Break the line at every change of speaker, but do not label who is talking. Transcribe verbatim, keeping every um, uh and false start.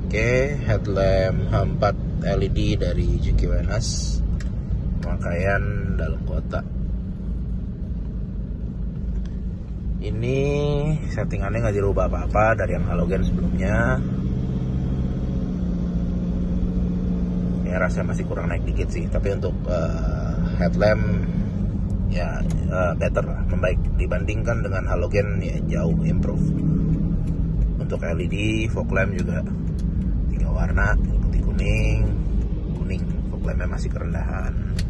Oke, headlamp H empat L E D dari J Q Wenas, pemakaian dalam kota. Ini settingannya nggak dirubah apa-apa dari yang halogen sebelumnya. Ya rasanya masih kurang naik dikit sih, tapi untuk uh, headlamp ya uh, better lah, membaik dibandingkan dengan halogen, ya jauh improve. Untuk L E D fog lamp juga tiga warna, putih kuning kuning, fog lampnya masih kerendahan.